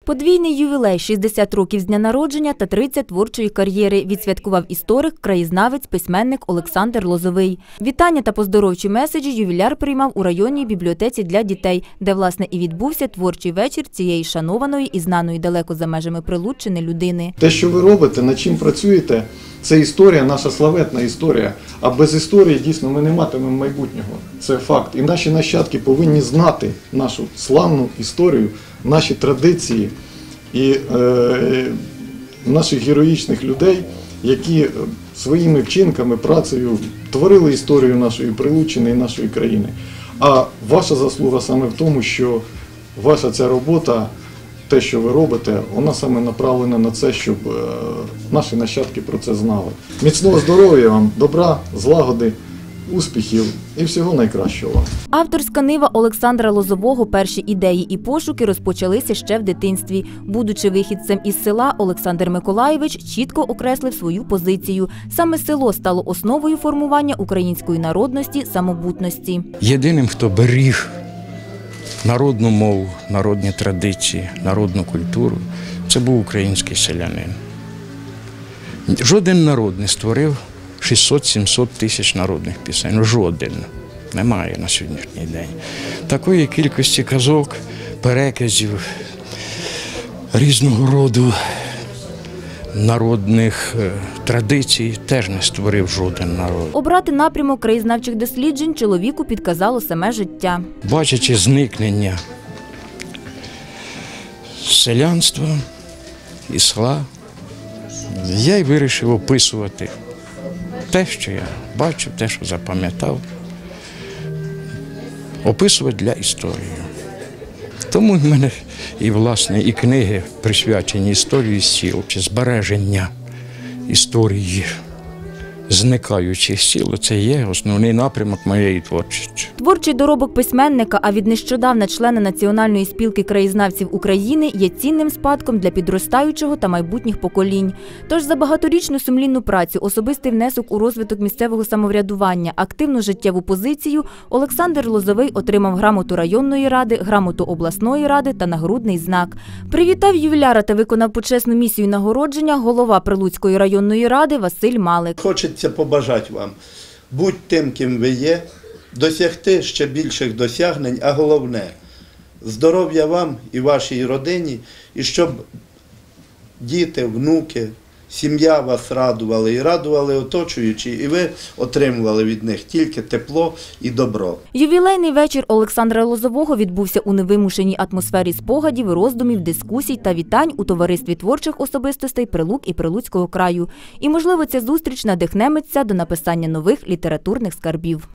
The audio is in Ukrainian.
Подвійний ювілей – 60 років з дня народження та 30 творчої кар'єри відсвяткував історик, краєзнавець, письменник Олександр Лозовий. Вітання та поздоровчі меседжі ювіляр приймав у районній бібліотеці для дітей, де, власне, і відбувся творчий вечір цієї шанованої і знаної далеко за межами Прилуччини людини. Те, що ви робите, над чим працюєте, це історія, наша славетна історія. А без історії, дійсно, ми не матимемо майбутнього. Це факт. І наші нащадки повинні знати нашу славну історію, наші традиції і наших героїчних людей, які своїми вчинками, працею творили історію нашої Прилуччини і нашої країни. А ваша заслуга саме в тому, що ваша ця робота, те, що ви робите, вона саме направлена на це, щоб наші нащадки про це знали. Міцного здоров'я вам, добра, злагоди, успіхів і всього найкращого вам. Авторська нива Олександра Лозового перші ідеї і пошуки розпочалися ще в дитинстві. Будучи вихідцем із села, Олександр Миколайович чітко окреслив свою позицію. Саме село стало основою формування української народності, самобутності. Єдиним, хто беріг народну мову, народні традиції, народну культуру – це був український селянин. Жоден народ не створив 600-700 тисяч народних пісень. Жоден. Немає на сьогоднішній день. Такої кількості казок, переказів, різного роду народних традицій теж не створив жоден народ. Обрати напрямок краєзнавчих досліджень чоловіку підказало саме життя. Бачачи зникнення селянства і села, я й вирішив описувати те, що я бачив, те, що запам'ятав, описувати для історії. Тому в мене і, власне, і книги присвячені історії сіл, чи збереження історії зникаючих сіл. Це є основний напрямок моєї творчості. Творчий доробок письменника, а від нещодавна члена Національної спілки краєзнавців України, є цінним спадком для підростаючого та майбутніх поколінь. Тож за багаторічну сумлінну працю, особистий внесок у розвиток місцевого самоврядування, активну життєву позицію Олександр Лозовий отримав грамоту районної ради, грамоту обласної ради та нагрудний знак. Привітав ювіляра та виконав почесну місію нагородження голова Прилуцької районної ради Василь Малик. Хочеться побажати вам, будь тим, ким ви є, досягти ще більших досягнень, а головне – здоров'я вам і вашій родині, і щоб діти, внуки, сім'я вас радували і радували оточуючі, і ви отримували від них тільки тепло і добро. Ювілейний вечір Олександра Лозового відбувся у невимушеній атмосфері спогадів, роздумів, дискусій та вітань у товаристві творчих особистостей Прилук і Прилуцького краю. І, можливо, ця зустріч надихне митця до написання нових літературних скарбів.